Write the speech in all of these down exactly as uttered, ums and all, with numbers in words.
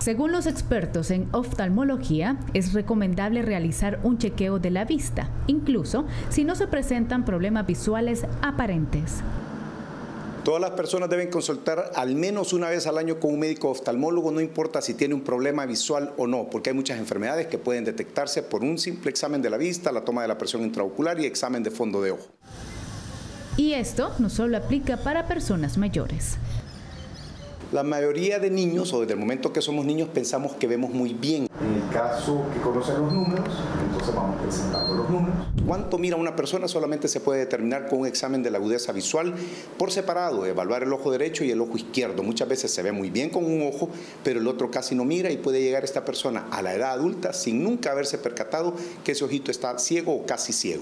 Según los expertos en oftalmología, es recomendable realizar un chequeo de la vista, incluso si no se presentan problemas visuales aparentes. Todas las personas deben consultar al menos una vez al año con un médico oftalmólogo, no importa si tiene un problema visual o no, porque hay muchas enfermedades que pueden detectarse por un simple examen de la vista, la toma de la presión intraocular y examen de fondo de ojo. Y esto no solo aplica para personas mayores. La mayoría de niños, o desde el momento que somos niños, pensamos que vemos muy bien. En el caso que conocen los números, entonces vamos presentando los números. ¿Cuánto mira una persona? Solamente se puede determinar con un examen de la agudeza visual por separado, evaluar el ojo derecho y el ojo izquierdo. Muchas veces se ve muy bien con un ojo, pero el otro casi no mira, y puede llegar esta persona a la edad adulta sin nunca haberse percatado que ese ojito está ciego o casi ciego.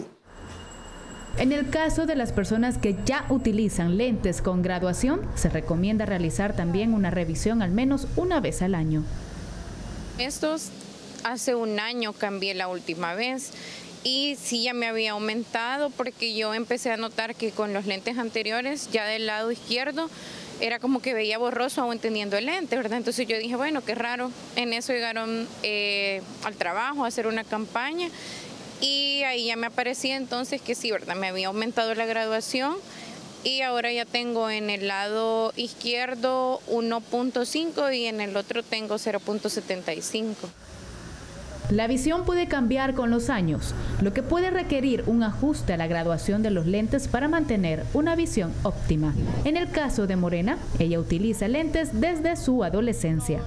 En el caso de las personas que ya utilizan lentes con graduación, se recomienda realizar también una revisión al menos una vez al año. Estos hace un año cambié la última vez y sí ya me había aumentado, porque yo empecé a notar que con los lentes anteriores, ya del lado izquierdo, era como que veía borroso aún teniendo el lente, ¿verdad? Entonces yo dije, bueno, qué raro. En eso llegaron eh, al trabajo a hacer una campaña. Y ahí ya me aparecía entonces que sí, ¿verdad? Me había aumentado la graduación y ahora ya tengo en el lado izquierdo uno punto cinco y en el otro tengo cero punto setenta y cinco. La visión puede cambiar con los años, lo que puede requerir un ajuste a la graduación de los lentes para mantener una visión óptima. En el caso de Morena, ella utiliza lentes desde su adolescencia.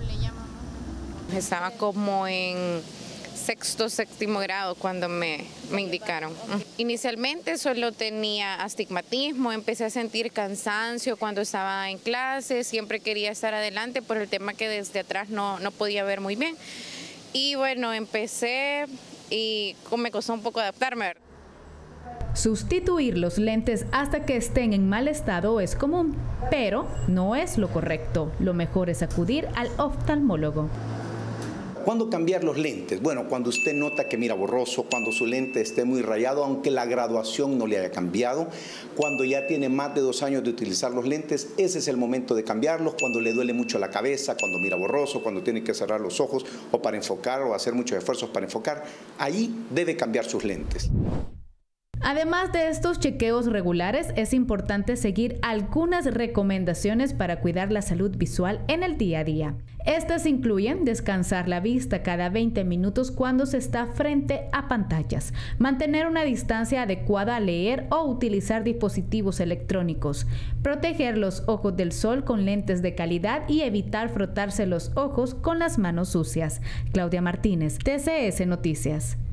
Estaba como en sexto, séptimo grado cuando me, me indicaron. Inicialmente solo tenía astigmatismo, empecé a sentir cansancio cuando estaba en clase, siempre quería estar adelante por el tema que desde atrás no, no podía ver muy bien. Y bueno, empecé y me costó un poco adaptarme. Sustituir los lentes hasta que estén en mal estado es común, pero no es lo correcto. Lo mejor es acudir al oftalmólogo. ¿Cuándo cambiar los lentes? Bueno, cuando usted nota que mira borroso, cuando su lente esté muy rayado, aunque la graduación no le haya cambiado, cuando ya tiene más de dos años de utilizar los lentes, ese es el momento de cambiarlos, cuando le duele mucho la cabeza, cuando mira borroso, cuando tiene que cerrar los ojos o para enfocar o hacer muchos esfuerzos para enfocar, ahí debe cambiar sus lentes. Además de estos chequeos regulares, es importante seguir algunas recomendaciones para cuidar la salud visual en el día a día. Estas incluyen descansar la vista cada veinte minutos cuando se está frente a pantallas, mantener una distancia adecuada al leer o utilizar dispositivos electrónicos, proteger los ojos del sol con lentes de calidad y evitar frotarse los ojos con las manos sucias. Claudia Martínez, T C S Noticias.